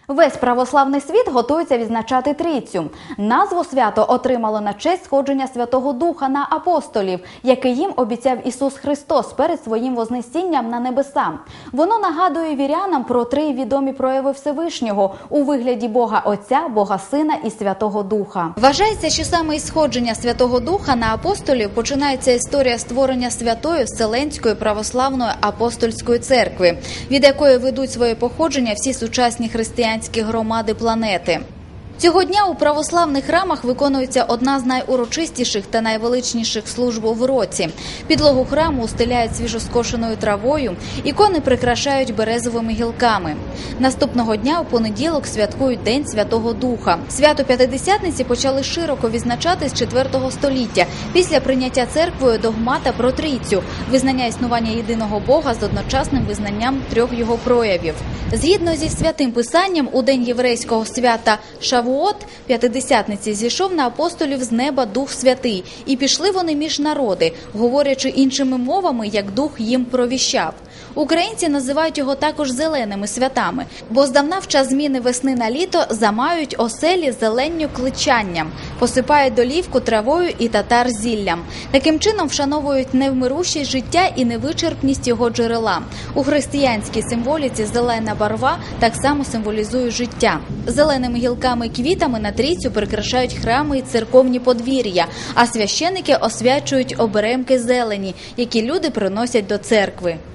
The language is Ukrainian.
Весь православний світ готується відзначати Трійцю. Назву свято отримало на честь сходження Святого Духа на апостолів, який їм обіцяв Ісус Христос перед своїм вознесінням на небеса. Воно нагадує вірянам про три відомі прояви Всевишнього у вигляді Бога Отця, Бога Сина і Святого Духа. Вважається, що саме із сходження Святого Духа на апостолів починається історія створення Святої Вселенської православної апостольської церкви, від якої ведуть своє походження всі сучасні християнські громади планети. Цього дня у православних храмах виконується одна з найурочистіших та найвеличніших служб в році. Підлогу храму устеляють свіжоскошеною травою, ікони прикрашають березовими гілками. Наступного дня у понеділок святкують День Святого Духа. Свято П'ятидесятниці почали широко відзначати з IV століття, після прийняття церквою догмата про Трійцю – визнання існування єдиного Бога з одночасним визнанням трьох його проявів. Згідно зі Святим Писанням, у день єврейського свята Шавуот, П'ятидесятниці, зійшов на апостолів з неба Дух Святий, і пішли вони між народи, говорячи іншими мовами, як Дух їм провіщав. Українці називають його також зеленими святами, бо здавна в час зміни весни на літо замають оселі зеленню кличанням, посипають долівку травою і татар зіллям. Таким чином вшановують невмирущість життя і невичерпність його джерела. У християнській символіці зелена барва так само символізує життя. Зеленими гілками і квітами на Трійцю прикрашають храми і церковні подвір'я, а священики освячують оберемки зелені, які люди приносять до церкви.